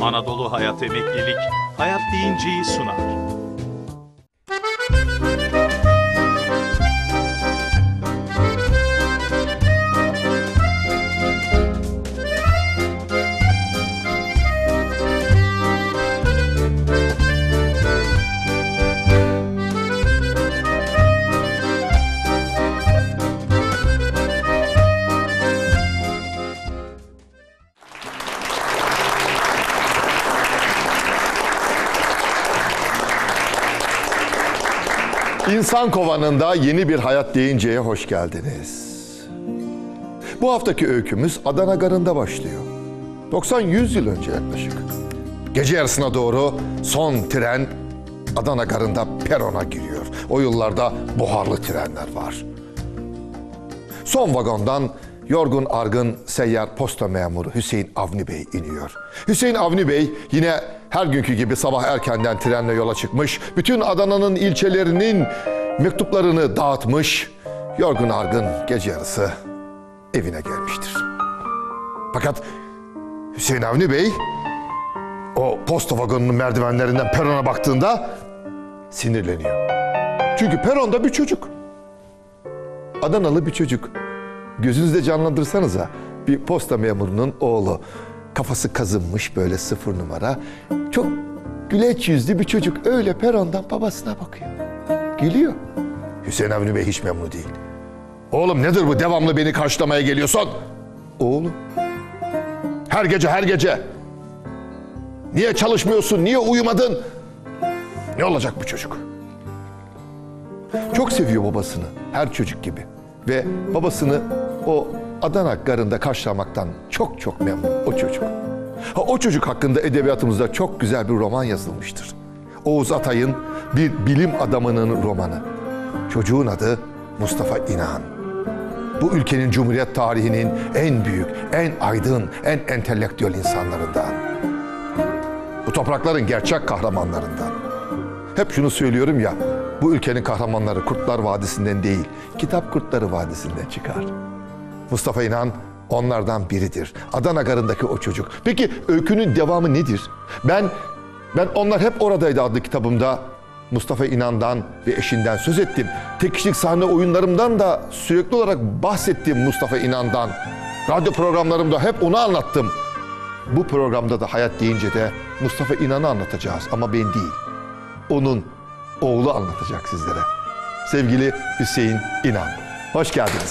Anadolu Hayat Emeklilik, Hayat Deyince'yi sunar. İnsan Kovanı'nda yeni bir hayat deyinceye hoş geldiniz. Bu haftaki öykümüz Adana Garı'nda başlıyor. 90-100 yıl önce yaklaşık. Gece yarısına doğru son tren Adana Garı'nda perona giriyor. O yıllarda buharlı trenler var. Son vagondan yorgun argın seyyar posta memuru Hüseyin Avni Bey iniyor. Hüseyin Avni Bey yine her günkü gibi sabah erkenden trenle yola çıkmış, bütün Adana'nın ilçelerinin mektuplarını dağıtmış, yorgun argın gece yarısı evine gelmiştir. Fakat Hüseyin Avni Bey o posta vagonunun merdivenlerinden perona baktığında sinirleniyor. Çünkü peronda bir çocuk. Adanalı bir çocuk. Gözünüzde canlandırsanıza, bir posta memurunun oğlu. Kafası kazınmış böyle 0 numara. Çok güleç yüzlü bir çocuk. Öyle perondan babasına bakıyor. Gülüyor. Hüseyin Avni Bey hiç memnun değil. Oğlum nedir bu, devamlı beni karşılamaya geliyorsun? Oğlum. Her gece. Niye çalışmıyorsun? Niye uyumadın? Ne olacak bu çocuk? Çok seviyor babasını. Her çocuk gibi. Ve babasını o Adana Garı'nda karşılamaktan çok memnun o çocuk. O çocuk hakkında edebiyatımızda çok güzel bir roman yazılmıştır. Oğuz Atay'ın bir bilim adamının romanı. Çocuğun adı Mustafa İnan. Bu ülkenin Cumhuriyet tarihinin en büyük, en aydın, en entelektüel insanlarından. Bu toprakların gerçek kahramanlarından. Hep şunu söylüyorum ya, bu ülkenin kahramanları Kurtlar Vadisi'nden değil, Kitap Kurtları Vadisi'nden çıkar. Mustafa İnan onlardan biridir. Adana Garı'ndaki o çocuk. Peki öykünün devamı nedir? Ben Onlar Hep Oradaydı adlı kitabımda Mustafa İnan'dan ve eşinden söz ettim. Tek kişilik sahne oyunlarımdan da sürekli olarak bahsettim Mustafa İnan'dan. Radyo programlarımda hep onu anlattım. Bu programda da hayat deyince de Mustafa İnan'ı anlatacağız ama ben değil. Onun oğlu anlatacak sizlere. Sevgili Hüseyin İnan. Hoş geldiniz.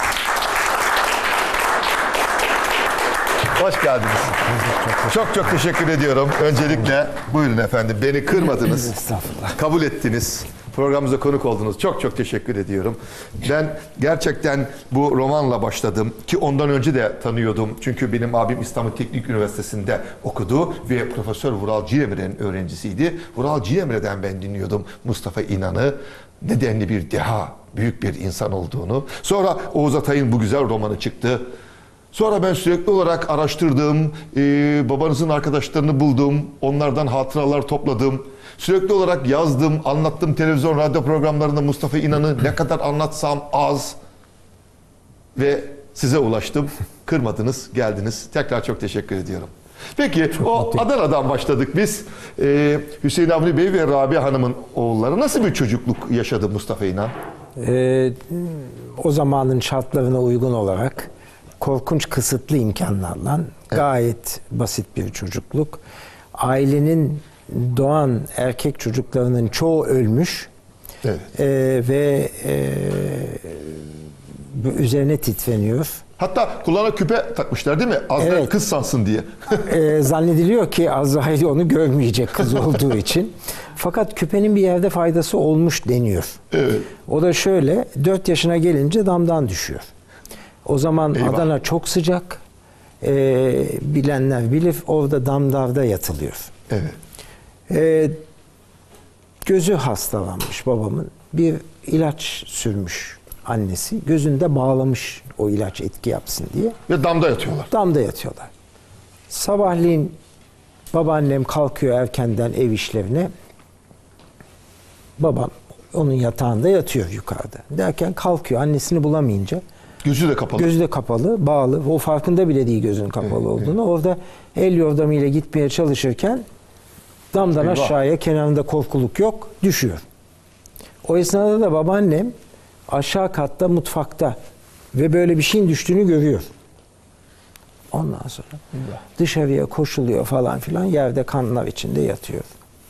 Hoş geldiniz. Çok teşekkür ediyorum. Öncelikle buyurun efendim. Beni kırmadınız. Estağfurullah. Kabul ettiniz. Programımıza konuk oldunuz. Çok teşekkür ediyorum. Ben gerçekten bu romanla başladım ki ondan önce de tanıyordum. Çünkü benim abim İstanbul Teknik Üniversitesi'nde okudu ve Profesör Vural Cinemre'nin öğrencisiydi. Vural Cinemre'den ben dinliyordum Mustafa İnan'ı. Nedenli bir deha, büyük bir insan olduğunu. Sonra Oğuz Atay'ın bu güzel romanı çıktı. Sonra ben sürekli olarak araştırdım, babanızın arkadaşlarını buldum, onlardan hatıralar topladım. Sürekli olarak yazdım, anlattım televizyon, radyo programlarında Mustafa İnan'ı ne kadar anlatsam az. Ve size ulaştım, kırmadınız, geldiniz. Tekrar çok teşekkür ediyorum. Peki, Adana'dan başladık biz. Hüseyin Avni Bey ve Rabia Hanım'ın oğulları nasıl bir çocukluk yaşadı Mustafa İnan? O zamanın şartlarına uygun olarak korkunç kısıtlı imkanlarla gayet basit bir çocukluk. Ailenin doğan erkek çocuklarının çoğu ölmüş. Evet. Ve üzerine titreniyor. Hatta kulağına küpe takmışlar değil mi? Azrail kız sansın diye. Zannediliyor ki Azrail onu görmeyecek kız olduğu için. Fakat küpenin bir yerde faydası olmuş deniyor. Evet. O da şöyle, 4 yaşına gelince damdan düşüyor. O zaman eyvah. Adana çok sıcak. Bilenler bilir, orada damdarda yatılıyor. Evet. Gözü hastalanmış babamın. Bir ilaç sürmüş annesi. Gözünde bağlamış o ilaç etki yapsın diye. Ve damda yatıyorlar. Damda yatıyorlar. Sabahleyin babaannem kalkıyor erkenden ev işlerine. Babam onun yatağında yatıyor yukarıda. Derken kalkıyor annesini bulamayınca. Gözü de kapalı. Gözü de kapalı, bağlı. O farkında bile değil gözünün kapalı olduğunu. Orada el yordamıyla gitmeye çalışırken damdan Eyvah. aşağıya, kenarında korkuluk yok, düşüyor. O esnada da babaannem aşağı katta mutfakta ve böyle bir şeyin düştüğünü görüyor. Ondan sonra dışarıya koşuluyor falan filan, yerde kanlar içinde yatıyor.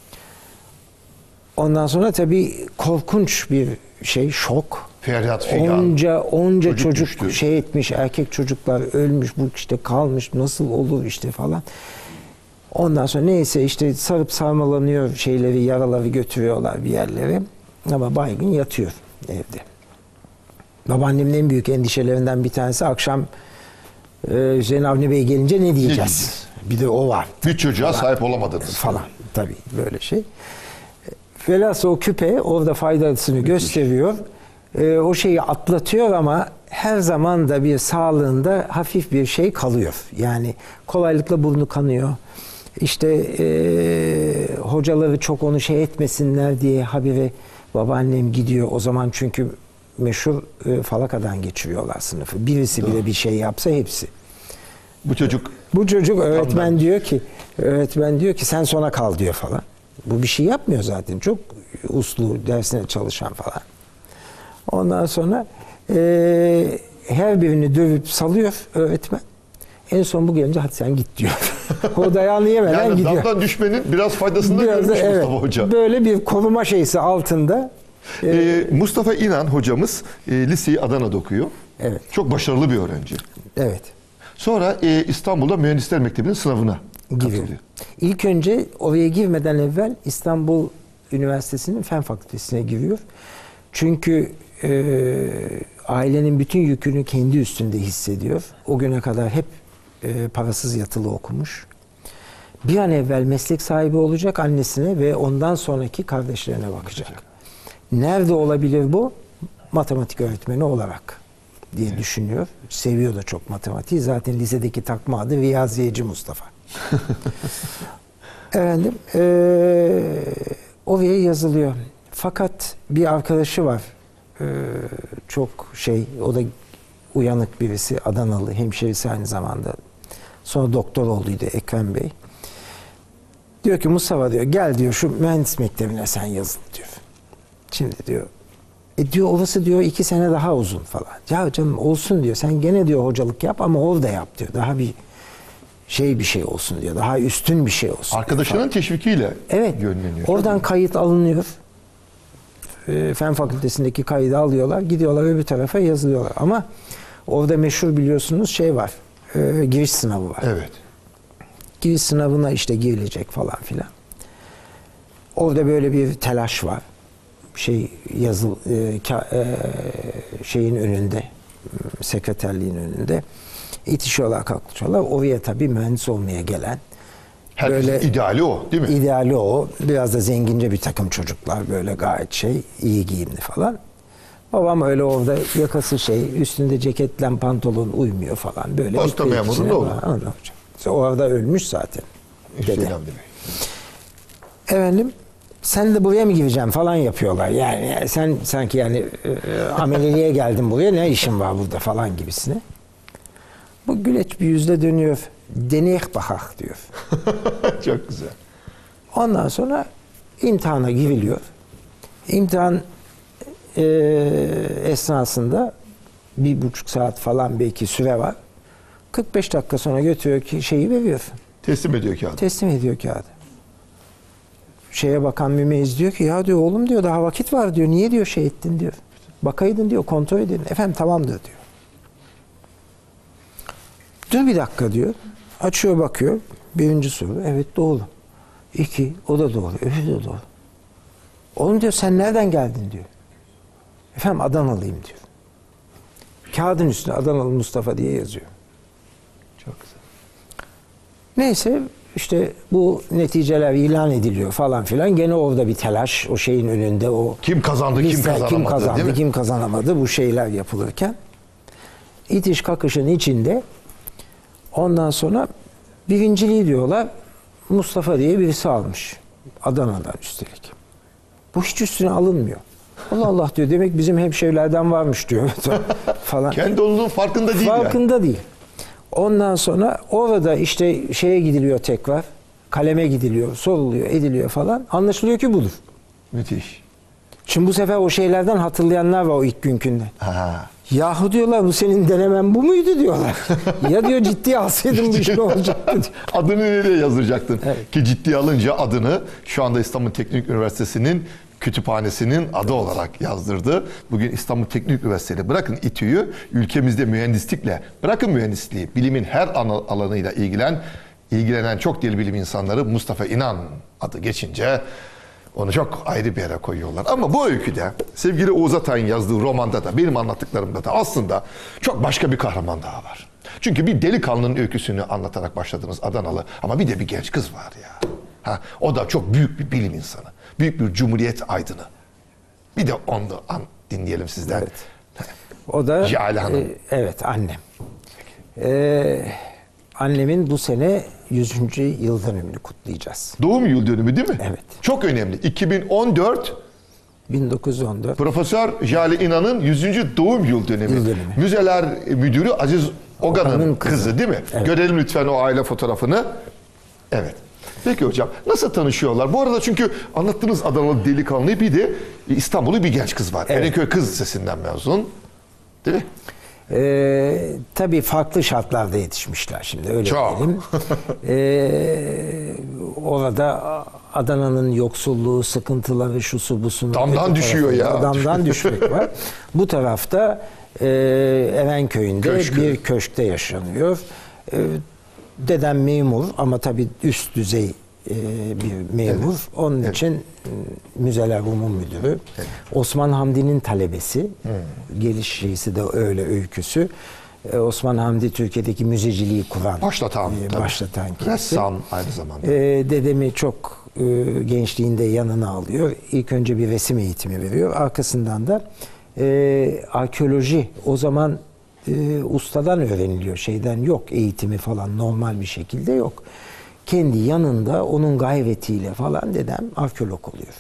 Ondan sonra tabii korkunç bir şey, şok. Feryat figan. Onca çocuk düştü. şey etmiş, erkek çocuklar ölmüş, bu işte kalmış, nasıl olur işte falan. Ondan sonra neyse işte sarıp sarmalanıyor, şeyleri, yaraları götürüyorlar bir yerlere. Ama baygın yatıyor evde. Babaannemin en büyük endişelerinden bir tanesi, akşam Hüseyin Avni Bey gelince ne diyeceğiz? Bir de o var. Bir çocuğa sahip olamadınız. Falan tabii böyle şey. Velhasıl o küpe orada faydasını gösteriyor. O şeyi atlatıyor ama her zaman da bir sağlığında hafif bir şey kalıyor. Yani kolaylıkla burnu kanıyor. İşte hocaları çok onu şey etmesinler diye habire babaannem gidiyor. O zaman çünkü meşhur falakadan geçiriyorlar sınıfı. Birisi bile bir şey yapsa hepsi. Bu çocuk Öğretmen diyor ki sen sona kal diyor falan. Bu bir şey yapmıyor zaten. Çok uslu, dersine çalışan falan. Ondan sonra her birini dövüp salıyor öğretmen. En son bu gelince hadi sen git diyor. O dayağını yemeden yani gidiyor. damdan düşmenin biraz faydasını da görmüş Mustafa Hoca. Böyle bir koruma şeysi altında. Mustafa İnan hocamız liseyi Adana'da okuyor. Evet. Çok başarılı bir öğrenci. Evet. Sonra İstanbul'da Mühendisler Mektebi'nin sınavına Giriyor. katılıyor. İlk önce oraya girmeden evvel İstanbul Üniversitesi'nin Fen Fakültesi'ne giriyor. Çünkü ailenin bütün yükünü kendi üstünde hissediyor. O güne kadar hep parasız yatılı okumuş. Bir an evvel meslek sahibi olacak, annesine ve ondan sonraki kardeşlerine bakacak. Nerede olabilir bu? Matematik öğretmeni olarak diye düşünüyor. Seviyor da çok matematiği. Zaten lisedeki takma adı Riyaziyeci Mustafa. Efendim, oraya yazılıyor. Fakat bir arkadaşı var. Çok o da uyanık birisi, Adanalı, hemşerisi aynı zamanda. Sonra doktor olduydu Ekrem Bey. Diyor ki Mustafa diyor, gel diyor şu mühendis mektebine sen yazıl diyor. Şimdi diyor, diyor orası diyor 2 sene daha uzun falan. Ya canım olsun diyor, sen gene diyor hocalık yap ama orada yap diyor. Daha bir şey olsun diyor. Daha üstün bir şey olsun. Arkadaşının teşvikiyle evet, yönleniyor. oradan kayıt alınıyor. Fen Fakültesindeki kaydı alıyorlar. Gidiyorlar öbür tarafa yazılıyorlar. Ama orada meşhur biliyorsunuz şey var. Giriş sınavı var. Evet. Giriş sınavına işte girilecek falan filan. Orada böyle bir telaş var. Şeyin önünde, sekreterliğin önünde itişiyorlar, kalkışıyorlar. Oraya tabii mühendis olmaya gelen, Herkesin böyle ideali o, değil mi? İdeali o. Biraz da zengince bir takım çocuklar, böyle gayet iyi giyimli falan. Babam öyle orada yakası üstünde ceketle pantolon uymuyor falan. Böyle Posta memuru da olur. Orada ölmüş zaten. Hüseyin Dede. Avni Bey. Efendim, sen de buraya mı gireceksin falan yapıyorlar. Yani sen sanki yani ameliyeye geldin buraya, ne işin var burada falan gibisine. Bu güleç bir yüzle dönüyor. Deneyek bakak diyor. Çok güzel. Ondan sonra imtihana giriliyor. İmtihan esnasında 1,5 saat falan belki süre var. 45 dakika sonra götürüyor ki şeyi veriyor. Teslim ediyor kağıdı. Teslim ediyor kağıdı. Bakan mümeyiz diyor ki ya diyor oğlum diyor daha vakit var diyor. Niye diyor şey ettin diyor. Bakaydın diyor, kontrol edin. Efendim tamamdır diyor. Dur bir dakika diyor. Açıyor bakıyor. 1. soru. Evet doğru. 2. O da doğru. Öbürü de doğru. Oğlum diyor sen nereden geldin diyor. Efendim Adanalıyım diyor. Kağıdın üstüne Adanalı Mustafa diye yazıyor. Çok güzel. Neyse işte bu neticeler ilan ediliyor falan filan. Gene orada bir telaş. O şeyin önünde o Kim kazandı, kim liste, kazanamadı, kim kazandı, değil mi? kim kazanamadı bu şeyler yapılırken. İtiş kakışın içinde ondan sonra birinciliği diyorlar Mustafa diye birisi almış. Adana'dan üstelik. Bu hiç üstüne alınmıyor. Allah Allah diyor. Demek bizim hemşehrilerden varmış diyor. falan. Kendi olduğunun farkında değil yani. Farkında değil. Ondan sonra orada işte şeye gidiliyor tekrar. Kaleme gidiliyor, soruluyor, ediliyor falan. Anlaşılıyor ki budur. Müthiş. Şimdi bu sefer o şeylerden hatırlayanlar var o ilk günkünden. Ha. Yahu diyorlar bu senin denemen bu muydu diyorlar. Ya diyor ciddiye alsaydın bu iş ne olacaktı diyor. Adını nereye yazdıracaktın? Evet. Ki ciddiye alınca adını şu anda İstanbul Teknik Üniversitesi'nin kütüphanesinin adı olarak yazdırdı. Bugün İstanbul Teknik Üniversitesi, bırakın İTÜ'yü, ülkemizde mühendislikle, bırakın mühendisliği, bilimin her alanıyla ilgilenen çok deli bilim insanları Mustafa İnan adı geçince onu çok ayrı bir yere koyuyorlar. Ama bu öyküde sevgili Oğuz Atay'ın yazdığı romanda da benim anlattıklarımda da aslında çok başka bir kahraman daha var. Çünkü bir delikanlının öyküsünü anlatarak başladınız Adanalı ama bir de bir genç kız var ya. Ha, o da çok büyük bir bilim insanı. Büyük bir cumhuriyet aydını. Bir de onu da dinleyelim sizden. Evet. O da Jale Hanım. evet annem. Annemin bu sene 100. yıl dönümünü kutlayacağız. Doğum yıl dönümü değil mi? Evet. Çok önemli. 2014 1914. Profesör Jale İnan'ın 100. doğum yıl dönemi. Yıl dönümü. Müzeler Müdürü Aziz Ogan'ın Ogan'ın kızı. kızı Değil mi? Evet. Görelim lütfen o aile fotoğrafını. Evet. Peki hocam nasıl tanışıyorlar? Bu arada çünkü anlattığınız Adanalı delikanlı bir de İstanbul'u bir genç kız var. Evet. Erenköy Kız Lisesi'nden mezun. Değil mi? Tabii farklı şartlarda yetişmişler şimdi öyle Çok. diyelim. Orada Adana'nın yoksulluğu, sıkıntıları, şusu busunu. Damdan düşüyor ya. Damdan düşmek var. Bu tarafta Erenköy'ünde Köşkü. bir köşkte yaşanıyor. Dedem memur ama tabii üst düzey bir memur. Evet. Onun Evet. için Müzeler Umum Müdürü. Evet. Osman Hamdi'nin talebesi. Geliş şeysi de öyle öyküsü. Osman Hamdi Türkiye'deki müzeciliği kuran, Başlatan. tabii. başlatan kimse. Ressam aynı zamanda. Dedemi çok gençliğinde yanına alıyor. İlk önce bir resim eğitimi veriyor. Arkasından da arkeoloji o zaman ustadan öğreniliyor. Şeyden yok eğitimi falan normal bir şekilde yok. Kendi yanında onun gayretiyle falan dedem arkeolog oluyor.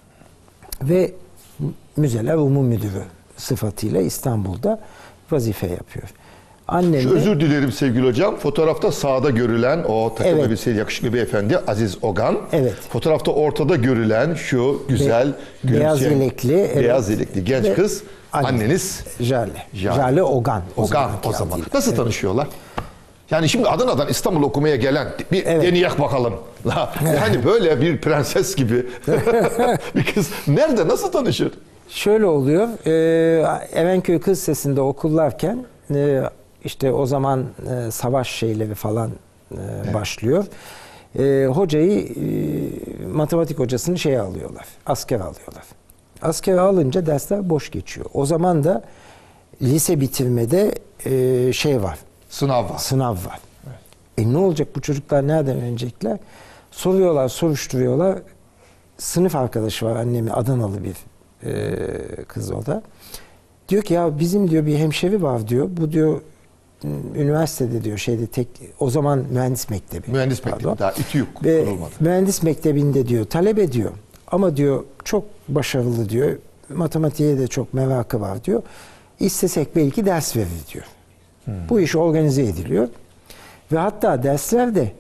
Ve Müzeler Umum Müdürü sıfatıyla İstanbul'da vazife yapıyor. Annem Şu de, özür dilerim sevgili hocam. Fotoğrafta sağda görülen o takım Evet. elbiseli yakışıklı beyefendi Aziz Ogan. Evet. Fotoğrafta ortada görülen şu güzel beyaz gülümseyen, yelekli, evet. beyaz yelekli genç Ve kız anneniz Jale. Jale. Jale Ogan. Ogan o zaman. Nasıl tanışıyorlar? Yani şimdi Adana'dan İstanbul okumaya gelen bir Evet. deneyek bakalım. Yani böyle bir prenses gibi bir kız nerede nasıl tanışır? Şöyle oluyor. Erenköy Kız Lisesi'nde okullarken işte o zaman savaş şeyleri falan başlıyor. Hocayı matematik hocasını şeye alıyorlar. Askere alıyorlar. Askere alınca dersler boş geçiyor. O zaman da lise bitirmede şey var. Sınav var. Sınav var. Ne olacak bu çocuklar nereden öğrenecekler? Soruyorlar, soruşturuyorlar. Sınıf arkadaşı var annemi Adanalı bir kız o da. Diyor ki ya bizim diyor bir hemşeri var diyor. Bu diyor üniversitede diyor şeyde o zaman mühendis mektebi. Mühendis mektebi Pardon. daha İTÜ Ve kurulmadı. mühendis mektebinde diyor talebe diyor. Ama diyor çok başarılı diyor. Matematiğe de çok merakı var diyor. İstesek belki ders verir diyor. Bu iş organize ediliyor. Ve hatta dersler de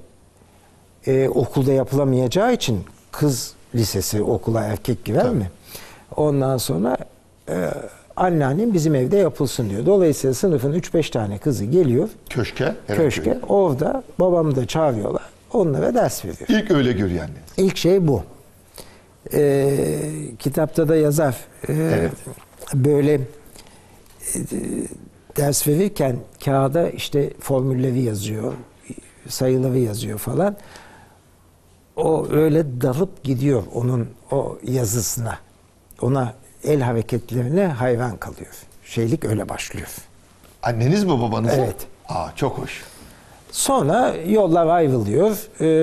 okulda yapılamayacağı için kız lisesi okula erkek girer mi? Ondan sonra anneannem bizim evde yapılsın diyor. Dolayısıyla sınıfın 3-5 tane kızı geliyor Köşke. köşke. Orada babamı da çağırıyorlar. Onlara ders veriyor. İlk öyle görüyor anne. İlk şey bu. Kitapta da yazar. Evet. Böyle ders verirken kağıda işte formülleri yazıyor, sayıları yazıyor falan. O öyle dalıp gidiyor onun o yazısına. Ona el hareketlerine hayran kalıyor. Şeylik öyle başlıyor. Anneniz mi babanız? Evet. Çok hoş. Sonra yollar ayrılıyor.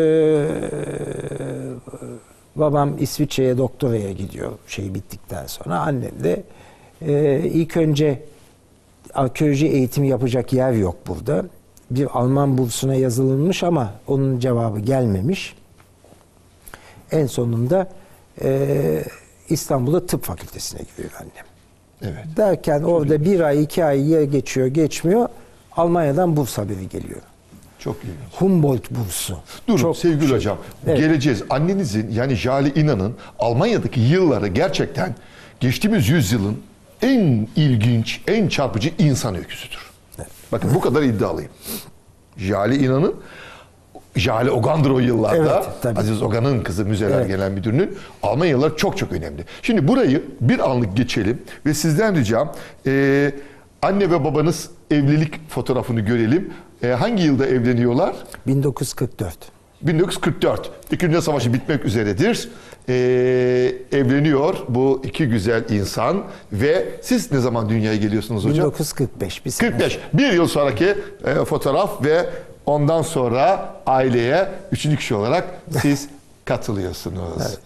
Babam İsviçre'ye doktoraya gidiyor şey bittikten sonra. Annem de ilk önce arkeoloji eğitimi yapacak yer yok burada. Bir Alman bursuna yazılmış ama onun cevabı gelmemiş. En sonunda İstanbul'da tıp fakültesine giriyor annem. Evet. Derken orada bir ay, 2 ay ya geçiyor, geçmiyor. Almanya'dan burs haberi geliyor. Çok ilginç. Humboldt bursu. Durun Çok sevgili hocam. Evet. Geleceğiz. Annenizin yani Jale İnan'ın Almanya'daki yılları gerçekten geçtiğimiz yüzyılın en ilginç, en çarpıcı insan öyküsüdür. Bakın bu kadar iddialıyım. Jale İnan'ın Jale Ogan'dır o yıllarda. Evet, tabii. Aziz Ogan'ın kızı Müzeler Genel Müdürü'nün. Almanyalılar çok çok önemli. Şimdi burayı bir anlık geçelim ve sizden ricam anne ve babanız evlilik fotoğrafını görelim. Hangi yılda evleniyorlar? 1944. 1944. İkinci Dünya Savaşı bitmek üzeredir. Evleniyor bu iki güzel insan ve siz ne zaman dünyaya geliyorsunuz hocam? 1945. Bir sene. 45. Bir yıl sonraki fotoğraf ve ondan sonra aileye üçüncü kişi olarak siz katılıyorsunuz. Evet.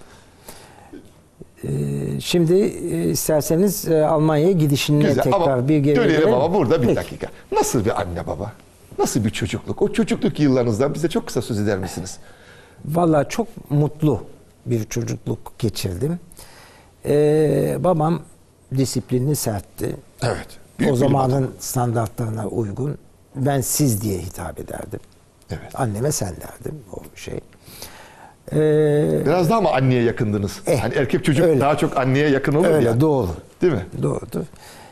Şimdi isterseniz Almanya'ya gidişine Güzel tekrar ama bir geri dönelim dönelim. ama burada bir Peki. dakika. Nasıl bir anne baba? Nasıl bir çocukluk? O çocukluk yıllarınızdan bize çok kısa söz eder misiniz? Vallahi çok mutlu bir çocukluk geçirdim. Babam disiplinli, sertti. Evet. O zamanın standartlarına uygun. Ben siz diye hitap ederdim. Evet. Anneme sen derdim o şey. Biraz daha mı anneye yakındınız? Hani erkek çocuk öyle. daha çok anneye yakın olur Öyle ya. doğru. Değil mi? Doğrudur.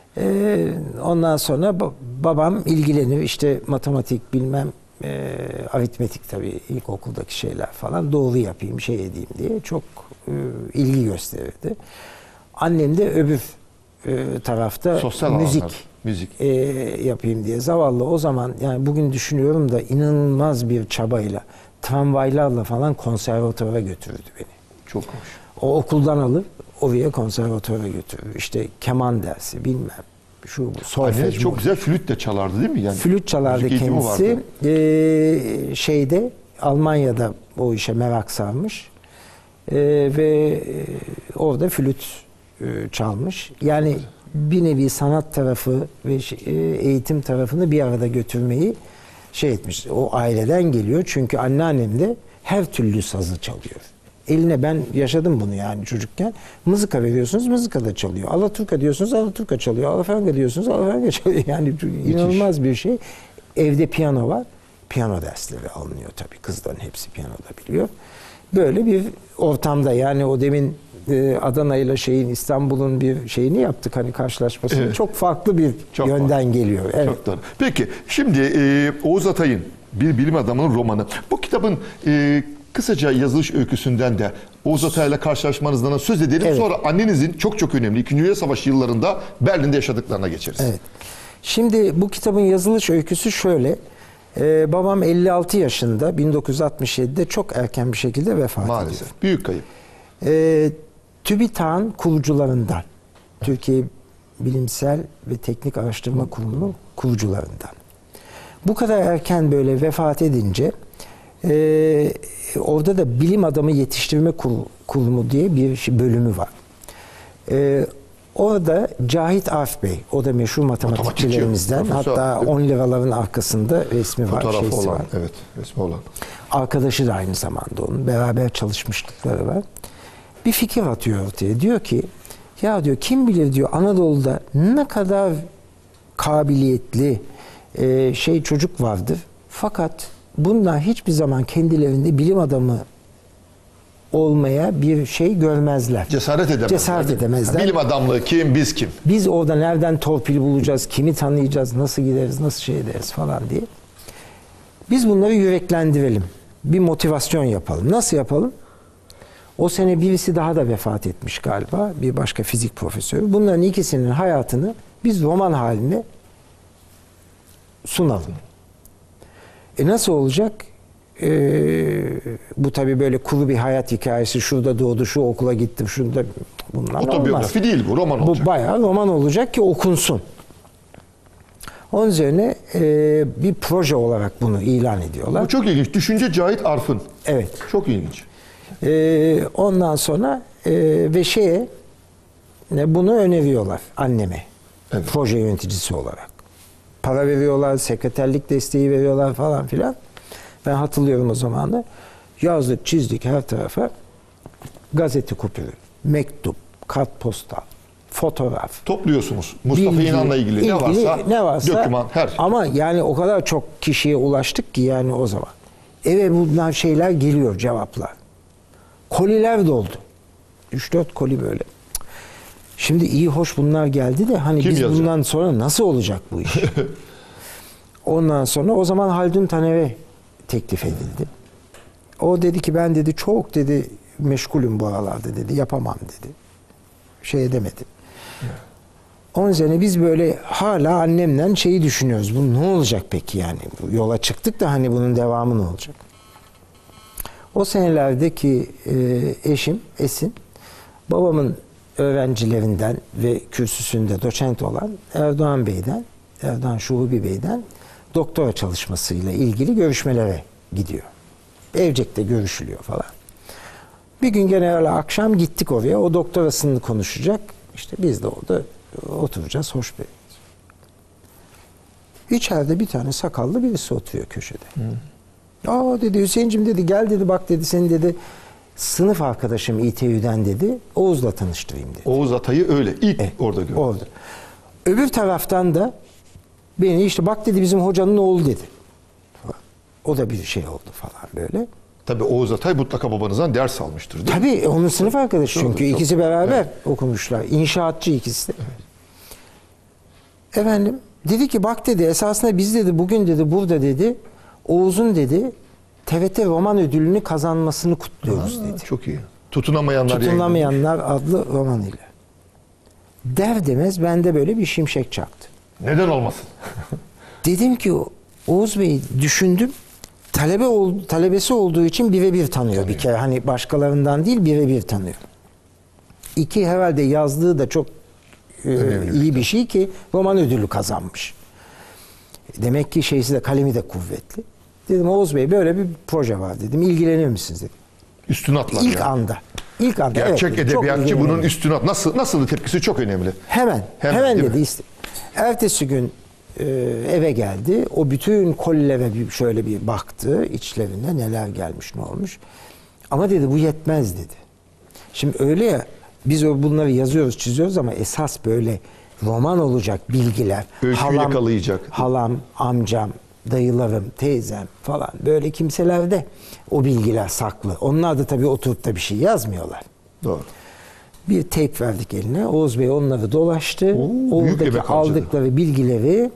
Ondan sonra babam ilgilenir. İşte matematik bilmem aritmetik tabii ilkokuldaki şeyler falan doğru yapayım şey edeyim diye çok ilgi gösterirdi. Annem de öbür tarafta Sosyal müzik, alanlar, müzik. Yapayım diye. Zavallı o zaman yani bugün düşünüyorum da inanılmaz bir çabayla tramvaylarla falan konservatuvara götürürdü beni. Çok hoş. O okuldan alır oraya konservatuvara götürür. İşte keman dersi bilmem şu bu solfej. Anneniz çok güzel flüt de çalardı değil mi? Yani Flüt çalardı müzik eğitimi kendisi. vardı. Şeyde Almanya'da o işe merak sarmış. Ve orada flüt çalmış. Yani bir nevi sanat tarafı ve eğitim tarafını bir arada götürmeyi şey etmiş. O aileden geliyor. Çünkü anneannem de her türlü sazı çalıyor. Eline ben yaşadım bunu yani çocukken. Mızıka veriyorsunuz, mızıka da çalıyor. Alaturka diyorsunuz, alaturka çalıyor. Alafranga diyorsunuz, alafranga çalıyor. Yani inanılmaz bir şey. Evde piyano var. Piyano dersleri alınıyor tabii. Kızların hepsi piyanoda biliyor. Böyle bir ortamda yani o demin Adana ile İstanbul'un bir şeyini yaptık hani karşılaşmasını. Evet. Çok farklı bir Çok yönden farklı. geliyor. Evet. Çok doğru. Peki şimdi Oğuz Atay'ın bir bilim adamının romanı. Bu kitabın kısaca yazılış öyküsünden de Oğuz Atay'la karşılaşmanızdan söz edelim. Evet. Sonra annenizin çok önemli 2. Dünya Savaşı yıllarında Berlin'de yaşadıklarına geçeriz. Evet. Şimdi bu kitabın yazılış öyküsü şöyle. Babam 56 yaşında 1967'de çok erken bir şekilde vefat ediyor. Maalesef. Büyük kayıp. TÜBİTAK'ın kurucularından. Türkiye Bilimsel ve Teknik Araştırma Kurumu'nun kurucularından. Bu kadar erken böyle vefat edince orada da Bilim Adamı Yetiştirme Kurumu diye bir bölümü var. Orada Cahit Arf Bey, o da meşhur matematikçilerimizden. Profesör, Hatta 10 liraların arkasında resmi var, Fotoğrafı şeysi olan, var. evet, resmi olan. Arkadaşı da aynı zamanda onun. Beraber çalışmışlıkları var. Bir fikir atıyor ortaya. Diyor ki, ya diyor kim bilir diyor Anadolu'da ne kadar kabiliyetli çocuk vardır. Fakat bunlar hiçbir zaman kendilerinde bilim adamı olmaya bir şey görmezler. Cesaret edemezler. Cesaret edemezler. Bilim adamlığı kim, biz kim? Biz orada nereden torpil bulacağız, kimi tanıyacağız, nasıl gideriz, nasıl şey ederiz falan diye. Biz bunları yüreklendirelim. Bir motivasyon yapalım. Nasıl yapalım? O sene birisi daha da vefat etmiş galiba. Bir başka fizik profesörü. Bunların ikisinin hayatını biz roman haline sunalım. Nasıl olacak? Bu tabii böyle kuru bir hayat hikayesi. Şurada doğdu, şu okula gittim, şurada bunlar olmaz. Otobiyografi değil bu, roman olacak. Bu bayağı roman olacak ki okunsun. Onun üzerine bir proje olarak bunu ilan ediyorlar. Bu çok ilginç. Düşünce Cahit Arf'ın. Evet. Çok ilginç. Ondan sonra ve bunu öneriyorlar anneme. Evet. Proje yöneticisi olarak. Para veriyorlar, sekreterlik desteği veriyorlar falan filan. Ben hatırlıyorum o zamanı. Yazdık, çizdik her tarafa. Gazete kupürü, mektup, kartpostal, fotoğraf, Topluyorsunuz. Mustafa bilgi, İnan'la ilgili ne varsa doküman, her şey. Ama yani o kadar çok kişiye ulaştık ki yani o zaman. Eve bunlar şeyler geliyor, cevaplar. Koliler doldu. 3-4 koli böyle. Şimdi iyi hoş bunlar geldi de hani Kim biz yazacak? bundan sonra nasıl olacak bu iş? Ondan sonra o zaman Haldun Taner'e teklif edildi. O dedi ki ben dedi çok dedi meşgulüm bu aralarda dedi, yapamam dedi. Şey edemedi. 10 sene biz böyle hala annemle şeyi düşünüyoruz. Bu ne olacak peki yani? Bu yola çıktık da hani bunun devamı ne olacak? O senelerdeki eşim Esin, babamın öğrencilerinden ve kürsüsünde doçent olan Erdoğan Şuhubi Bey'den doktora çalışmasıyla ilgili görüşmelere gidiyor. Evcek'te görüşülüyor falan. Bir gün gene öyle akşam gittik oraya. O doktorasını konuşacak. İşte biz de orada oturacağız. Hoş bir. İçeride bir tane sakallı birisi oturuyor köşede. Aa dedi Hüseyin'cim dedi gel dedi bak dedi seni dedi sınıf arkadaşım İTÜ'den dedi Oğuz'la tanıştırayım dedi. Oğuz Atay'ı öyle ilk orada gördüm. Orada. Öbür taraftan da beni işte bak dedi bizim hocanın oğlu dedi. O da bir şey oldu falan böyle. Tabii Oğuz Atay mutlaka babanızdan ders almıştır değil mi? Tabii onun sınıf arkadaşı çünkü Tabii. ikisi beraber okumuşlar. İnşaatçı ikisi de. Efendim dedi ki bak dedi esasında biz dedi bugün dedi burada dedi Oğuz'un dedi TRT roman ödülünü kazanmasını kutluyoruz dedi. Çok iyi. Tutunamayanlar Tutunamayanlar adlı romanıyla. Der demez bende böyle bir şimşek çaktı. Neden olmasın? Dedim ki Oğuz Bey düşündüm. Talebesi olduğu için birebir tanıyor bir kere. Hani başkalarından değil birebir tanıyor. İki herhalde yazdığı da çok iyi bir şey ki roman ödülü kazanmış. Demek ki şeysi de kalemi de kuvvetli. Dedim Oğuz Bey böyle bir proje var dedim. İlgilenir misiniz dedim. Üstün atlar İlk yani. anda. İlk anda. Gerçek evet, çok edebiyatçı bunun ilgilenirim. üstün at. Nasıl tepkisi çok önemli. Hemen değil dedi mi? işte. Ertesi gün eve geldi. O bütün kolilere bir şöyle bir baktı. İçlerinde neler gelmiş ne olmuş. Ama dedi bu yetmez dedi. Şimdi öyle ya biz bunları yazıyoruz çiziyoruz ama esas böyle roman olacak bilgiler. Öyküyü yakalayacak. Halam, amcam, dayılarım, teyzem falan böyle kimselerde o bilgiler saklı. Onlar da tabii oturup da bir şey yazmıyorlar. Doğru. Bir teyp verdik eline. Oğuz Bey onları dolaştı. büyük Oradaki emek harcadı. aldıkları bilgileri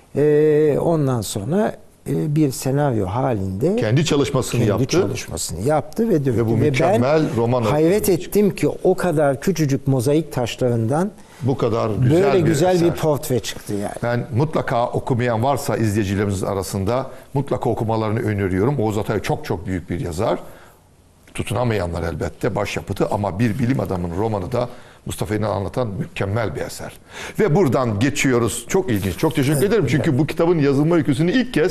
ondan sonra bir senaryo halinde Kendi çalışmasını yaptı. çalışmasını yaptı ve döktü. Ve bu mükemmel ben roman hayret ortaya ettim ki o kadar küçücük mozaik taşlarından Bu kadar güzel böyle güzel bir eser. portre çıktı yani. Ben mutlaka okumayan varsa izleyicilerimizin arasında mutlaka okumalarını öneriyorum. Oğuz Atay çok büyük bir yazar. Tutunamayanlar elbette başyapıtı ama bir bilim adamının romanı da Mustafa İnan anlatan mükemmel bir eser. Ve buradan geçiyoruz. Çok ilginç. Çok teşekkür ederim. Çünkü bu kitabın yazılma öyküsünü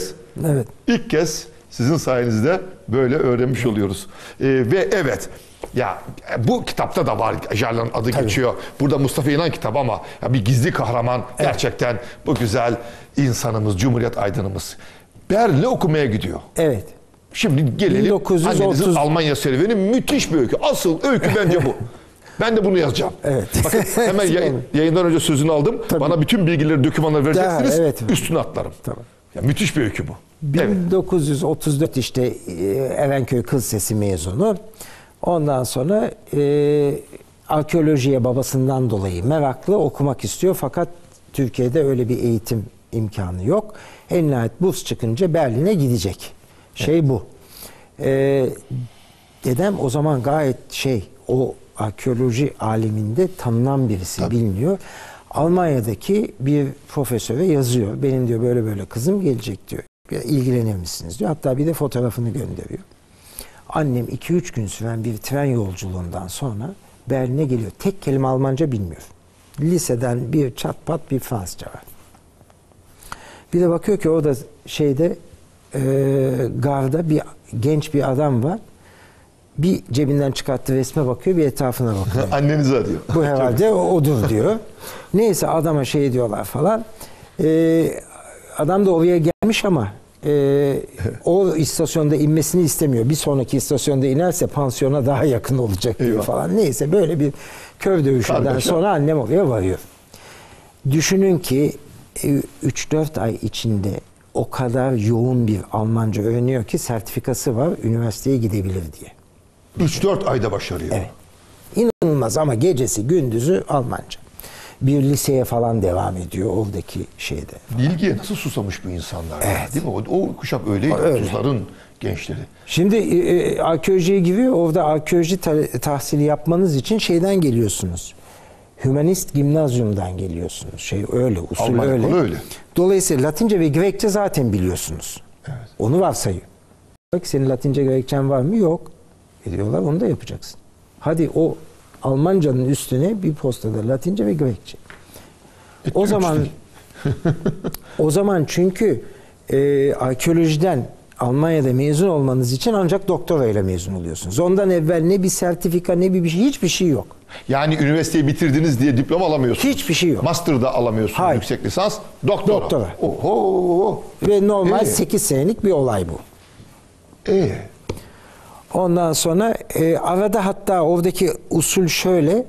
ilk kez sizin sayenizde böyle öğrenmiş oluyoruz. Ve evet ya bu kitapta da var. Jarlan'ın adı geçiyor. Burada Mustafa İnan kitabı ama ya bir gizli kahraman gerçekten bu güzel insanımız, Cumhuriyet aydınımız. Berlin'e okumaya gidiyor. Evet. Şimdi gelelim 1930 annenizin Almanya serüveni müthiş bir öykü. Asıl öykü bence bu. Ben de bunu yazacağım. Evet. Bakın hemen yayından önce sözünü aldım. Tabii. Bana bütün bilgileri, dokümanları vereceksiniz. evet. Üstüne atlarım. Tamam. Ya, müthiş bir öykü bu. Evet. 1934 işte Erenköy Kız Sesi mezunu. Ondan sonra arkeolojiye babasından dolayı meraklı okumak istiyor. Fakat Türkiye'de öyle bir eğitim imkanı yok. En nihayet burs çıkınca Berlin'e gidecek. Bu. Dedem o zaman gayet o arkeoloji aleminde tanınan birisi biliniyor. Almanya'daki bir profesöre yazıyor. Benim diyor böyle kızım gelecek diyor. İlgilenir misiniz diyor. Hatta bir de fotoğrafını gönderiyor. Annem 2-3 gün süren bir tren yolculuğundan sonra Berlin'e geliyor. Tek kelime Almanca bilmiyor. Liseden bir çat pat bir Fransızca var. Bir de bakıyor ki orada garda genç bir adam var. Bir cebinden çıkarttığı resme bakıyor, bir etrafına bakıyor. Anneniz arıyor. Bu herhalde odur diyor. Neyse adama diyorlar falan. Adam da oraya gelmiş ama o istasyonda inmesini istemiyor. Bir sonraki istasyonda inerse pansiyona daha yakın olacak diyor Eyvah. falan. Neyse böyle bir kör dövüşünden Kardeşim. sonra annem oraya varıyor. Düşünün ki 3-4 ay içinde o kadar yoğun bir Almanca öğreniyor ki sertifikası var, üniversiteye gidebilir diye. 3-4 ayda başarıyor. Evet. İnanılmaz ama gecesi gündüzü Almanca. Bir liseye falan devam ediyor oradaki şeyde. Bilgiye nasıl susamış bu insanlar? ya, Evet. Değil mi? O kuşak öyleydi. Öyle. 30'ların gençleri. Şimdi arkeolojiye giriyor. Orada arkeoloji tahsili yapmanız için şeyden geliyorsunuz. Hümanist gimnazyumdan geliyorsunuz. Şey öyle, usul Alman öyle. okulu öyle. Dolayısıyla Latince ve Grekçe zaten biliyorsunuz. Evet. Onu varsayıyor. Bak senin Latince Grekçen var mı? Yok. Diyorlar onu da yapacaksın. Hadi o Almancanın üstüne bir postada Latince ve Grekçe. O zaman o zaman çünkü arkeolojiden Almanya'da mezun olmanız için ancak doktora ile mezun oluyorsunuz. Ondan evvel ne bir sertifika ne bir şey, hiçbir şey yok. Yani üniversiteyi bitirdiniz diye diploma alamıyorsunuz. Hiçbir şey yok. Master'da alamıyorsunuz. Hayır. Yüksek lisans. Doktora. Doktora. Oho. Ve normal İyi. 8 senelik bir olay bu. İyi. Ondan sonra arada hatta oradaki usul şöyle,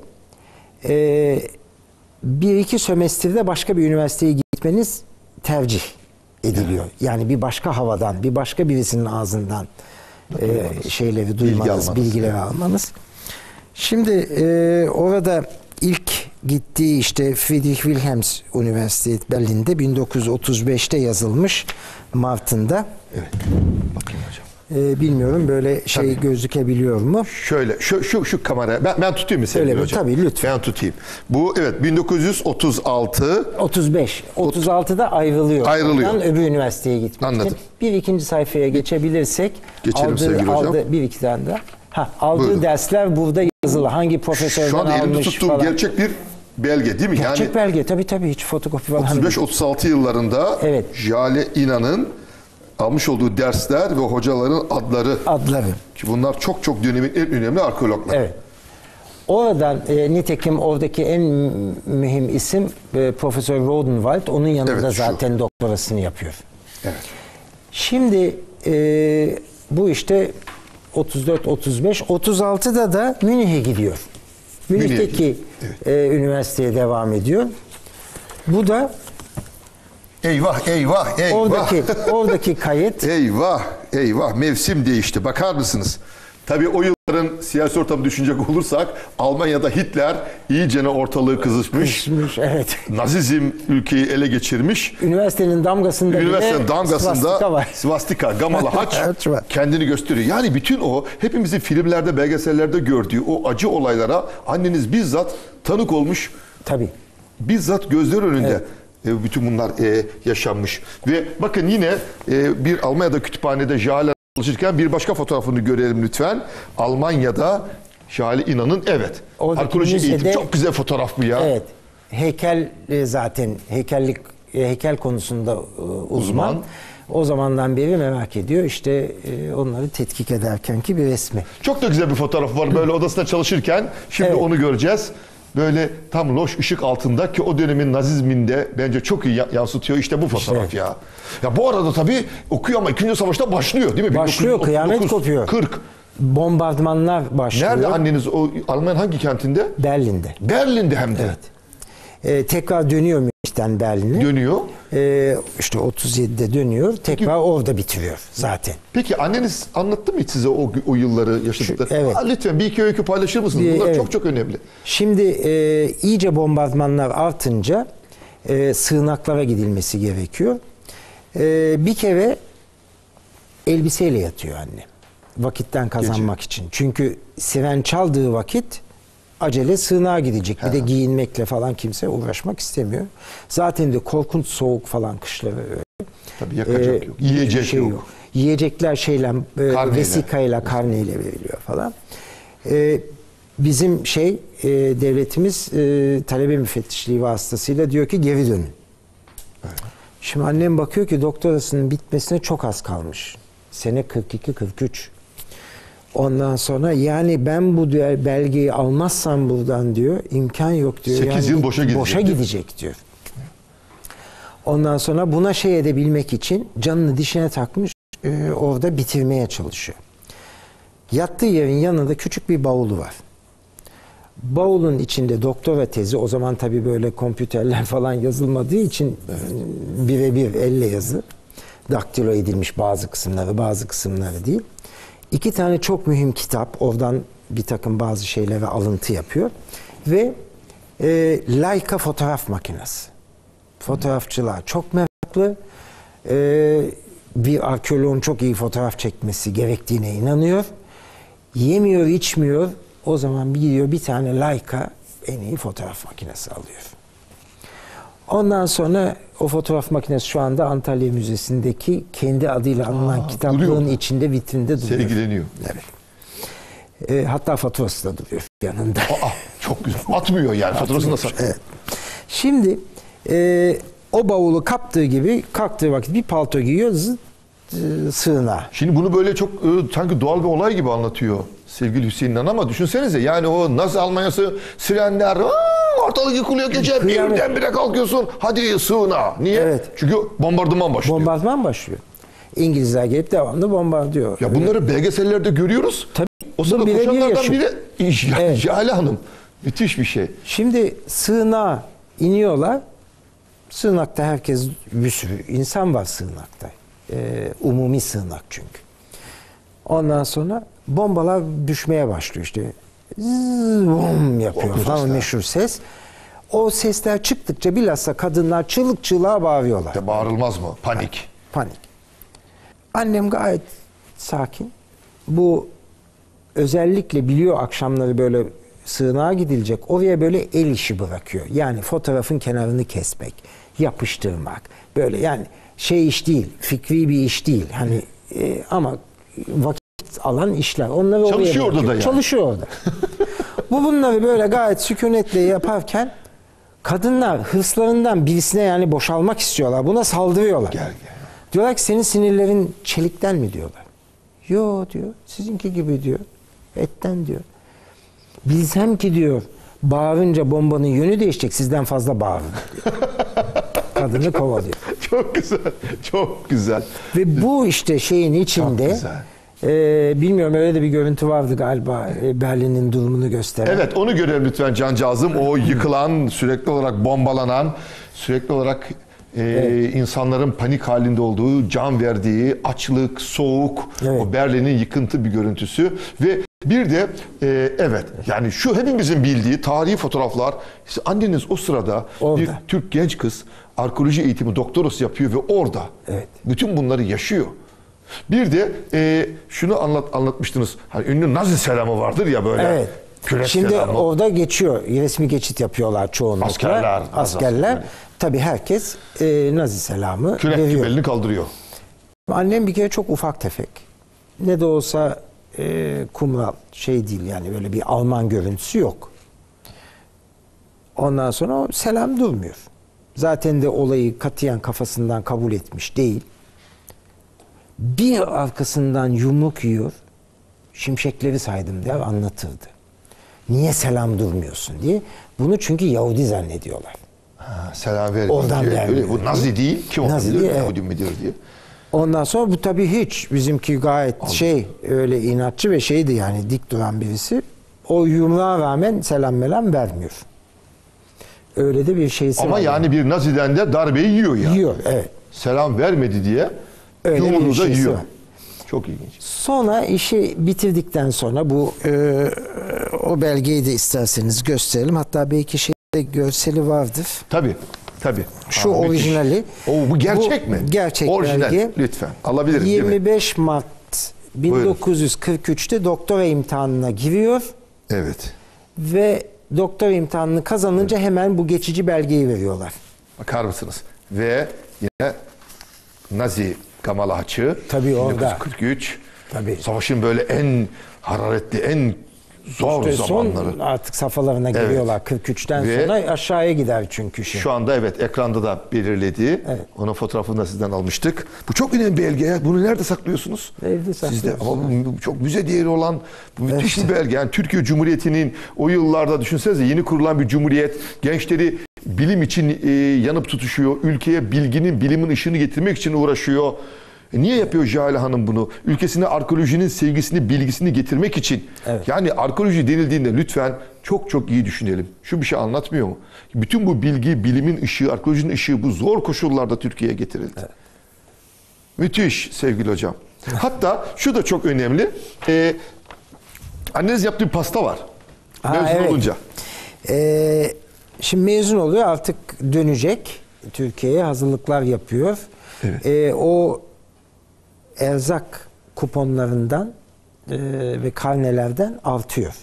bir iki sömestrde başka bir üniversiteye gitmeniz tercih ediliyor. Yani bir başka havadan, bir başka birisinin ağzından şeyleri duymanız, bilgileri almanız. Şimdi orada ilk gittiği işte Friedrich Wilhelms Üniversitesi Berlin'de 1935'te yazılmış Mart'ında. Evet. Bakayım hocam. Bilmiyorum böyle şey gözükebiliyor mu? Şöyle şu kameraya ben tutayım mı sevgili Öyle mi? hocam? Tabii, lütfen. Ben tutayım. Bu evet 1936 35. 36'da ayrılıyor. Ayrılıyor. Oradan öbür üniversiteye gitmek Anladım. için. Bir ikinci sayfaya geçebilirsek. Geçelim sevgili hocam. Bir iki tane daha. Aldığı Buyurun. dersler burada yazılı. Hangi profesörden şu an elimde almış tuttuğum falan. gerçek bir belge değil mi? Gerçek belge tabii hiç fotokopi falan. 35-36 yıllarında Evet. Jale İnan'ın almış olduğu dersler ve hocaların adları. Ki bunlar çok dönemin en önemli arkeologlar. Evet. Oradan nitekim oradaki en mühim isim Profesör Rodenwald. Onun yanında Evet, şu. zaten doktorasını yapıyor. Evet. Şimdi bu işte 34-35, 36'da da Münih'e gidiyor. Münih'teki üniversiteye devam ediyor. Bu da Eyvah. oradaki kayıt. Eyvah mevsim değişti. Bakar mısınız? Tabii o yılların siyasi ortamı düşünecek olursak Almanya'da Hitler iyicene ortalığı kızışmış. Evet. Nazizm ülkeyi ele geçirmiş. Üniversitenin damgasında Swastika var. Swastika, gamalı haç Haç var. kendini gösteriyor. Yani bütün o hepimizin filmlerde, belgesellerde gördüğü o acı olaylara anneniz bizzat tanık olmuş. Tabii. Bizzat gözler önünde bütün bunlar yaşanmış. Ve bakın yine bir Almanya'da kütüphanede Jale çalışırken bir başka fotoğrafını görelim lütfen. Almanya'da Jale İnan'ın Oradaki arkeoloji müzede- eğitimi. Çok güzel fotoğraf bu ya. Evet. Heykel zaten heykel konusunda uzman. O zamandan beri merak ediyor. İşte onları tetkik ederkenki bir resmi. Çok da güzel bir fotoğraf var böyle odasında çalışırken. Şimdi Evet. onu göreceğiz. Böyle tam loş ışık altında ki o dönemin nazizminde bence çok iyi yansıtıyor. İşte bu fotoğraf İşte. ya. Ya bu arada tabii okuyor ama 2. Savaşta başlıyor değil mi? Başlıyor, kıyamet kopuyor. 40. Bombardımanlar başlıyor. Nerede anneniz? O Almanya'nın hangi kentinde? Berlin'de. Berlin'de hem de. Evet. Tekrar dönüyor Münih'ten Berlin'e. Dönüyor. İşte 37'de dönüyor. Tekrar orada bitiriyor zaten. Peki anneniz anlattı mı hiç size o yılları yaşadıkları? Evet. Lütfen bir iki öykü paylaşır mısınız? Bunlar Evet. çok önemli. Şimdi iyice bombardımanlar artınca sığınaklara gidilmesi gerekiyor. Bir kere elbiseyle yatıyor anne. Vakitten kazanmak için. Çünkü siren çaldığı vakit acele sığınağa gidecek. Bir de giyinmekle falan kimse uğraşmak istemiyor. Zaten de korkunç soğuk falan kışları. Tabii yakacak yok. Yiyecek yok. Yiyecekler Karneyle. vesikayla, karneyle veriliyor falan. Bizim devletimiz talebe müfettişliği vasıtasıyla diyor ki geri dönün. Evet. Şimdi annem bakıyor ki doktorasının bitmesine çok az kalmış. Sene 42-43. Ondan sonra yani ben bu belgeyi almazsam buradan diyor imkan yok diyor. 8 yıl boşa gidecek. Boşa gidecek diyor. Ondan sonra buna şey edebilmek için canını dişine takmış, orada bitirmeye çalışıyor. Yattığı yerin yanında küçük bir bavulu var. Bavulun içinde doktora tezi, o zaman tabii böyle kompüterler falan yazılmadığı için birebir elle yazı. Daktilo edilmiş bazı kısımları, bazı kısımları değil. 2 tane çok mühim kitap, oradan bir takım bazı şeylere alıntı yapıyor. Ve Leica fotoğraf makinesi. Fotoğrafçılığa çok meraklı. Bir arkeoloğun çok iyi fotoğraf çekmesi gerektiğine inanıyor. Yemiyor, içmiyor. O zaman gidiyor bir tane Leica en iyi fotoğraf makinesi alıyor. Ondan sonra o fotoğraf makinesi şu anda Antalya Müzesi'ndeki kendi adıyla anılan kitaplığın içinde, vitrinde duruyor. Sergileniyor. Evet. Hatta faturası da duruyor yanında. Çok güzel. Atmıyor yani, faturasını da saklıyor. Evet. Şimdi o bavulu kaptığı gibi kalktığı vakit bir palto giyiyor, sığınağa. Şimdi bunu böyle çok sanki doğal bir olay gibi anlatıyor sevgili Hüseyin Han, ama düşünsenize yani o Nazi Almanyası, sirenler, ortalık yıkılıyor, gece birdenbire kalkıyorsun, hadi sığınağa. Niye? Evet. Çünkü bombardıman başlıyor. Bombardıman başlıyor. İngilizler gelip devamlı bombardıyor. Ya bunları belgesellerde görüyoruz. Tabii. O sırada Birebir koşanlardan yaşıyor. biri Evet. Jale Hanım. Müthiş bir şey. Şimdi sığınağa iniyorlar. Sığınakta herkes, bir sürü insan var sığınakta. Umumi sığınak çünkü. Ondan sonra bombalar düşmeye başlıyor işte. Zzzz yapıyor falan, meşhur ses. O sesler çıktıkça bilhassa kadınlar çığlık çığlığa bağırıyorlar. Ya bağırılmaz mı? Panik. Panik. Annem gayet sakin. Bu özellikle biliyor akşamları böyle sığınağa gidilecek. Oraya böyle el işi bırakıyor. Yani fotoğrafın kenarını kesmek, yapıştırmak. Böyle yani şey iş değil, fikri bir iş değil. Hani ama vakit alan işler. Onları Çalışıyor orada da yani. Çalışıyor orada. Bunları böyle gayet sükunetle yaparken kadınlar hırslarından birisine yani boşalmak istiyorlar. Buna saldırıyorlar. Gel. Diyorlar ki senin sinirlerin çelikten mi diyorlar. Yo diyor. Sizinki gibi diyor. Etten diyor. Bilsem ki diyor bağırınca bombanın yönü değişecek, sizden fazla bağırın diyor. Kadını kovalıyor. Çok güzel. Çok güzel. Ve bu işte şeyin içinde Çok güzel. bilmiyorum, öyle de bir görüntü vardı galiba, Berlin'in durumunu gösteren. Evet, onu görelim lütfen cancağızım. O yıkılan, sürekli olarak bombalanan, sürekli olarak insanların panik halinde olduğu, can verdiği, açlık, soğuk, Evet. o Berlin'in yıkıntı bir görüntüsü. Ve bir de evet, yani şu hepimizin bildiği tarihi fotoğraflar. İşte anneniz o sırada Orada. bir Türk genç kız arkeoloji eğitimi doktorası yapıyor ve orada Evet. bütün bunları yaşıyor. Bir de şunu anlatmıştınız. Hani ünlü Nazi selamı vardır ya böyle. Evet. Kürek Şimdi selamı. orada geçiyor. Resmi geçit yapıyorlar çoğunlukla. Askerler. Askerler. Tabii herkes Nazi selamı Kürek veriyor. belini kaldırıyor. Annem bir kere çok ufak tefek. Ne de olsa kumral şey değil yani, böyle bir Alman görüntüsü yok. Ondan sonra o selam durmuyor. Zaten de olayı katiyen kafasından kabul etmiş değil. Bir arkasından yumruk yiyor. Şimşekleri saydım der, anlatırdı. Niye selam durmuyorsun diye. Bunu çünkü Yahudi zannediyorlar. Selam verin. Oradan vermiyor. Bu Nazi değil. Kim Nazi olabilir? değil, evet. Yahudi midir diye. Ondan sonra bu tabii hiç, bizimki gayet öyle inatçı ve şeydi yani, dik duran birisi. O yumruğa rağmen selam melam vermiyor. Öyle de bir şeysi Ama var. yani bir Nazi'den de darbeyi yiyor ya. Yiyor, evet. Selam vermedi diye Öyle bir yumruğu da şeysi yiyor. var. Çok ilginç. Sonra işi bitirdikten sonra bu o belgeyi de isterseniz gösterelim. Hatta belki şeyde görseli vardır. Tabii. Şu müthiş. orijinali. Bu gerçek mi? Gerçek Orijinal. belge. Lütfen. Alabiliriz değil mi? 25 Mart 1943'te doktora imtihanına giriyor Evet. ve doktora imtihanını kazanınca hemen bu geçici belgeyi veriyorlar. Bakar mısınız? Ve yine Nazi Gamal Haçı. Tabii orada. 1943. Tabii. Savaşın böyle en hararetli, en zor İşte zamanları. son artık safhalarına giriyorlar 43'ten Ve sonra aşağıya gider çünkü şey. Şu anda evet, ekranda da belirledi. Evet. Onun fotoğrafını da sizden almıştık. Bu çok önemli bir belge. Bunu nerede saklıyorsunuz? Evde Sizde. saklıyoruz. Ama bu çok müze değeri olan bu müthiş bir belge. Yani Türkiye Cumhuriyeti'nin o yıllarda düşünsenize, yeni kurulan bir cumhuriyet, gençleri bilim için yanıp tutuşuyor. Ülkeye bilginin, bilimin ışığını getirmek için uğraşıyor. Niye yapıyor Jale Hanım bunu? Ülkesine arkeolojinin sevgisini, bilgisini getirmek için. Evet. Yani arkeoloji denildiğinde lütfen çok çok iyi düşünelim. Şu bir şey anlatmıyor mu? Bütün bu bilgi, bilimin ışığı, arkeolojinin ışığı bu zor koşullarda Türkiye'ye getirildi. Evet. Müthiş sevgili hocam. Hatta şu da çok önemli. Anneniz yaptığı bir pasta var. Mezun evet. olunca. Şimdi mezun oluyor, artık dönecek. Türkiye'ye hazırlıklar yapıyor. Evet. O erzak kuponlarından ve karnelerden artıyor.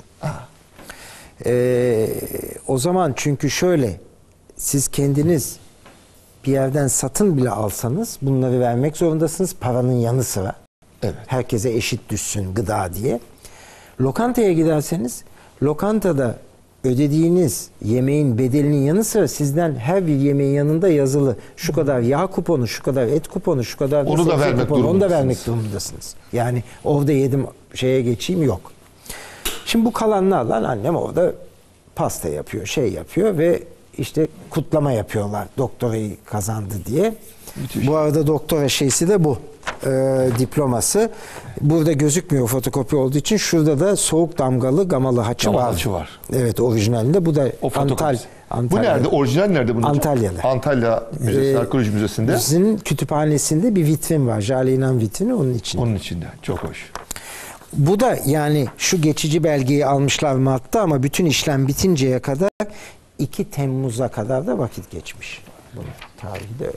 O zaman çünkü şöyle, siz kendiniz bir yerden satın bile alsanız bunları vermek zorundasınız paranın yanı sıra. Evet. Herkese eşit düşsün gıda diye. Lokantaya giderseniz lokantada ödediğiniz yemeğin bedelinin yanı sıra sizden her bir yemeğin yanında yazılı şu kadar yağ kuponu, şu kadar et kuponu, şu kadar onu da vermek kuponu, onu da durumundasınız. vermek durumundasınız. Yani orada yedim şeye geçeyim yok. Şimdi bu kalanlarla annem orada pasta yapıyor, şey yapıyor ve işte kutlama yapıyorlar doktorayı kazandı diye. Müthiş. Bu arada doktora şeysi de bu. Diploması. Burada gözükmüyor fotokopi olduğu için. Şurada da soğuk damgalı gamalı haçı var. Evet, orijinalinde. Bu da Antalya. Antalya. Bu nerede? Orijinal nerede bunun? Antalya'da. Antalya Müzesi, Arkeoloji Müzesi'nde. Bizim kütüphanesinde bir vitrin var. Jale İnan vitrini onun içinde. Onun içinde. Çok hoş. Bu da yani şu geçici belgeyi almışlar Mart'ta ama bütün işlem bitinceye kadar 2 Temmuz'a kadar da vakit geçmiş. Bunun tarihi de öyle.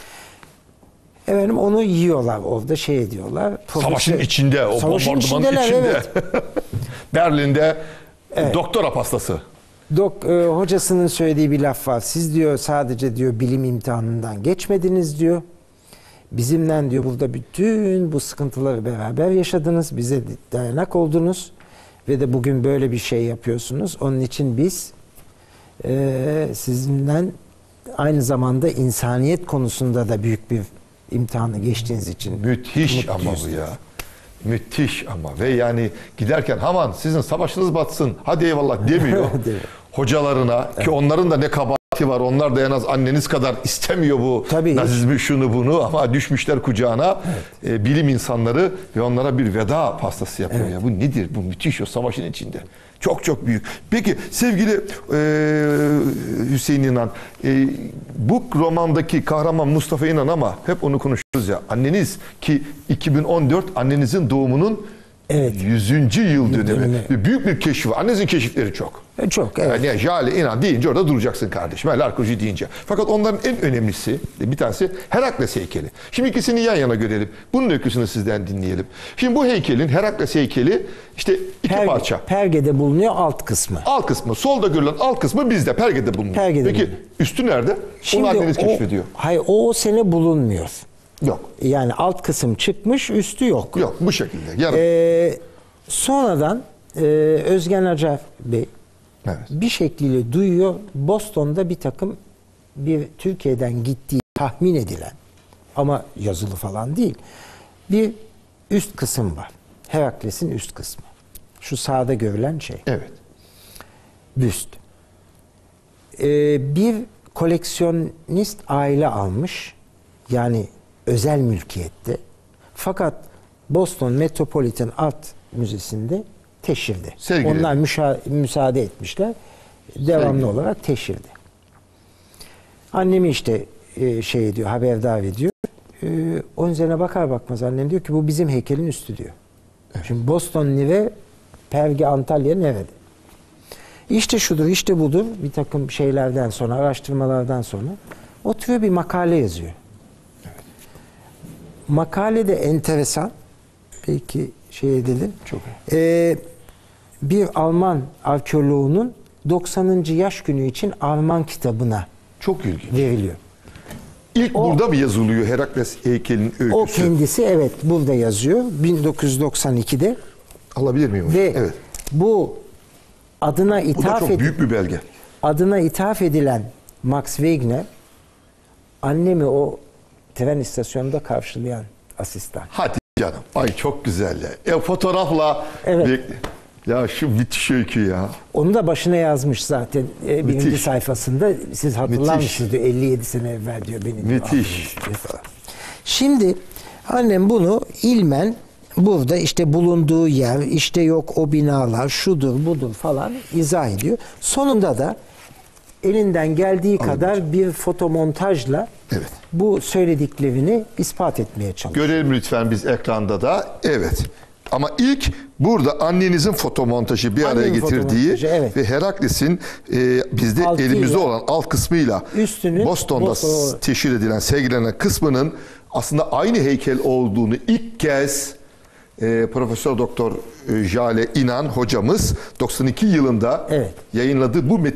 Efendim onu yiyorlar orada, şey ediyorlar. Savaşın içinde, o bombardımanın içinde. Evet. Berlin'de doktora pastası. Hocasının söylediği bir laf var. Siz diyor sadece diyor bilim imtihanından geçmediniz diyor. Bizimle diyor burada bütün bu sıkıntıları beraber yaşadınız. Bize dayanak oldunuz. Ve de bugün böyle bir şey yapıyorsunuz. Onun için biz sizinle aynı zamanda insaniyet konusunda da büyük bir imtihanı geçtiğiniz için müthiş ama bu ya. Müthiş ama ve yani giderken aman sizin savaşınız batsın hadi eyvallah demiyor. Hocalarına ki onların da ne kabahati var, onlar da en az anneniz kadar istemiyor bu nazizmi şunu bunu ama düşmüşler kucağına bilim insanları ve onlara bir veda pastası yapıyor. Ya bu nedir? Bu müthiş o savaşın içinde. Çok çok büyük. Peki sevgili Hüseyin İnan, bu romandaki kahraman Mustafa İnan ama hep onu konuşuyoruz ya. Anneniz ki 2014 annenizin doğumunun 100. yıl dönemi. Büyük bir keşif var. Annenizin keşifleri çok. Çok, evet. Yani Jale İnan deyince orada duracaksın kardeşim. Arkeoloji deyince. Fakat onların en önemlisi, bir tanesi Herakles heykeli. Şimdi ikisini yan yana görelim. Bunun öyküsünü sizden dinleyelim. Şimdi bu heykelin, Herakles heykeli işte iki parça. Perge'de bulunuyor alt kısmı. Alt kısmı. Solda görülen alt kısmı bizde. Perge'de bulunuyor. Peki üstü nerede? Şimdi onu anneniz keşfediyor. Hayır, o sene bulunmuyor. Yok. Yani alt kısım çıkmış, üstü yok. Yok, bu şekilde. Yarın. Sonradan Özgen Acar Bey bir şekliyle duyuyor. Boston'da bir takım Türkiye'den gittiği tahmin edilen ama yazılı falan değil bir üst kısım var. Herakles'in üst kısmı. Şu sağda görülen şey. Evet. Büst. Bir koleksiyonist aile almış. Yani özel mülkiyette. Fakat Boston Metropolitan Art Müzesi'nde teşhirde. Onlar müsaade etmişler. Devamlı olarak teşhirde. Annemi işte şey ediyor, haberdar ediyor. Onun üzerine bakar bakmaz annem diyor ki bu bizim heykelin üstü diyor. Evet. Şimdi Boston nere, Perge Antalya nerede? İşte şudur, işte budur. Bir takım şeylerden sonra, araştırmalardan sonra oturuyor bir makale yazıyor. Evet. Makale de enteresan. Belki şey edelim. Çok bir Alman arkeoloğunun 90. yaş günü için Alman kitabına çok ilginç veriliyor. İlk burada mı yazılıyor Herakles heykelinin öyküsü? O kendisi burada yazıyor. 1992'de. Alabilir miyim? Ve bu adına ithaf çok büyük bir belge. Adına ithaf edilen Max Wegener annemi o tren istasyonunda karşılayan asistan. Hadi canım. Ay çok güzel ya. Fotoğrafla Ya şu müthiş öykü ya. Onu da başına yazmış zaten birinci Müthiş. sayfasında. Siz hatırlar Müthiş. mısınız diyor, 57 sene evvel diyor beni. Diyor, Müthiş. diyor falan. Şimdi annem bunu ilmen burada işte bulunduğu yer, işte yok o binalar, şudur budur falan izah ediyor. Sonunda da elinden geldiği kadar bir fotomontajla Evet. bu söylediklerini ispat etmeye çalışıyor. Görelim lütfen biz ekranda da. Evet. Ama ilk burada annenizin fotomontajı bir araya Annemin getirdiği fotomontajı, evet. ve Herakles'in bizde Altıyla, elimizde olan alt kısmıyla üstünün Boston'da Boston'a teşhir edilen, sergilenen kısmının aslında aynı heykel olduğunu ilk kez Profesör Doktor Jale İnan hocamız 92 yılında Evet. yayınladığı bu